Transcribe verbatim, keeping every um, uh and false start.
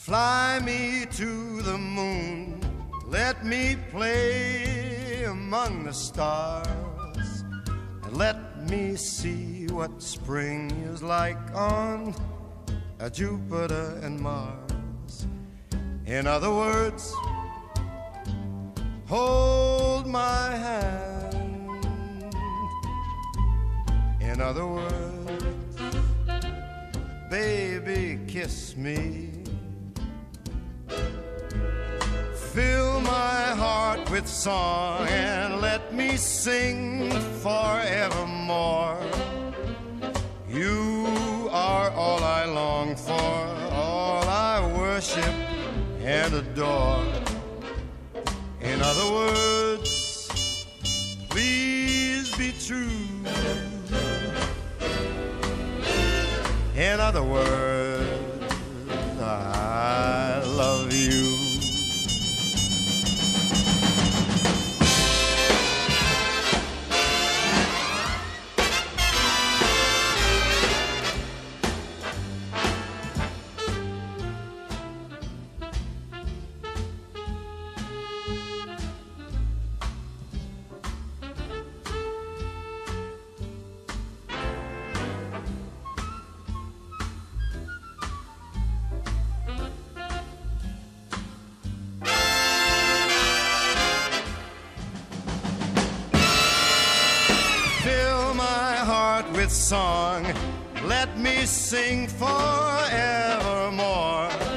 Fly me to the moon, let me play among the stars, and let me see what spring is like on a Jupiter and Mars. In other words, hold my hand. In other words, baby, kiss me. Fill my heart with song and let me sing forevermore. You are all I long for, all I worship and adore. In other words, please be true. In other words, I love you. With song, let me sing forevermore.